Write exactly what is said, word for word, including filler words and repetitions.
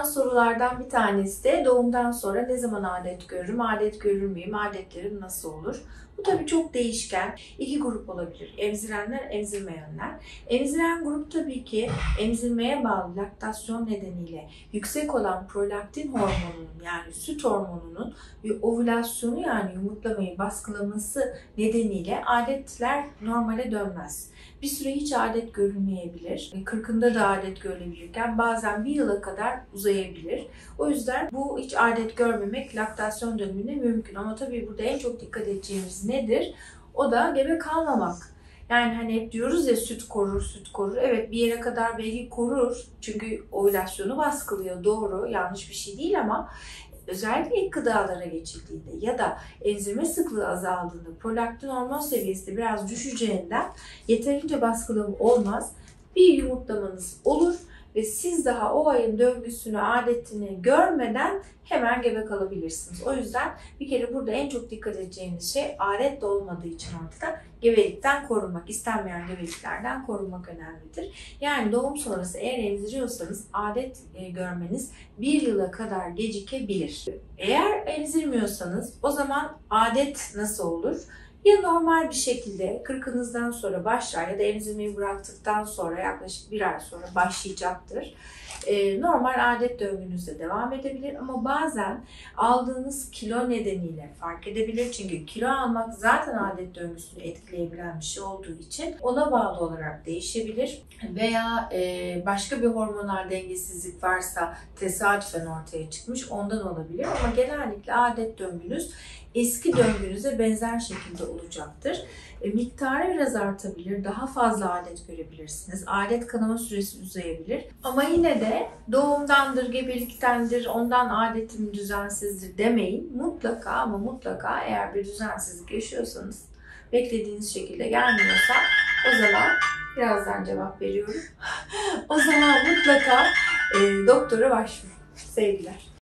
sorulardan bir tanesi de doğumdan sonra ne zaman adet görürüm, adet görür müyüm, adetlerim nasıl olur? Bu tabii çok değişken. İki grup olabilir. Emzirenler, emzirmeyenler. Emziren grup tabii ki emzirmeye bağlı laktasyon nedeniyle yüksek olan prolaktin hormonunun yani süt hormonunun ovülasyonu yani yumurtlamayı baskılaması nedeniyle adetler normale dönmez. Bir süre hiç adet görülmeyebilir. kırkında da adet görülebilirken bazen bir yıla kadar uzayabilir. O yüzden bu hiç adet görmemek laktasyon döneminde mümkün. Ama tabii burada en çok dikkat edeceğimiz nedir? O da gebe kalmamak. Yani hani hep diyoruz ya süt korur, süt korur. Evet bir yere kadar belki korur. Çünkü ovülasyonu baskılıyor. Doğru, yanlış bir şey değil ama özellikle ilk gıdalara geçildiğinde ya da emzirme sıklığı azaldığında prolaktin hormon seviyesi de biraz düşeceğinden yeterince baskılama olmaz. Bir yumurtlamanız olur ve siz daha o ayın döngüsünü, adetini görmeden hemen gebe kalabilirsiniz. O yüzden bir kere burada en çok dikkat edeceğiniz şey adet de olmadığı için ortada gebelikten korunmak, istenmeyen gebeliklerden korunmak önemlidir. Yani doğum sonrası eğer emziriyorsanız adet görmeniz bir yıla kadar gecikebilir. Eğer emzirmiyorsanız o zaman adet nasıl olur? Ya normal bir şekilde kırkınızdan sonra başlar ya da emzirmeyi bıraktıktan sonra yaklaşık bir ay sonra başlayacaktır. Ee, normal adet döngünüzde devam edebilir ama bazen aldığınız kilo nedeniyle fark edebilir. Çünkü kilo almak zaten adet döngüsünü etkileyebilen bir şey olduğu için ona bağlı olarak değişebilir. Veya e, başka bir hormonal dengesizlik varsa tesadüfen ortaya çıkmış ondan olabilir. Ama genellikle adet döngünüz eski döngünüze benzer şekilde olacaktır. E, miktarı biraz artabilir, daha fazla adet görebilirsiniz. Adet kanama süresi uzayabilir. Ama yine de doğumdandır, gebeliktendir, ondan adetim düzensizdir demeyin. Mutlaka ama mutlaka eğer bir düzensizlik yaşıyorsanız, beklediğiniz şekilde gelmiyorsa o zaman birazdan cevap veriyorum. O zaman mutlaka e, doktora başvurun. Sevgiler.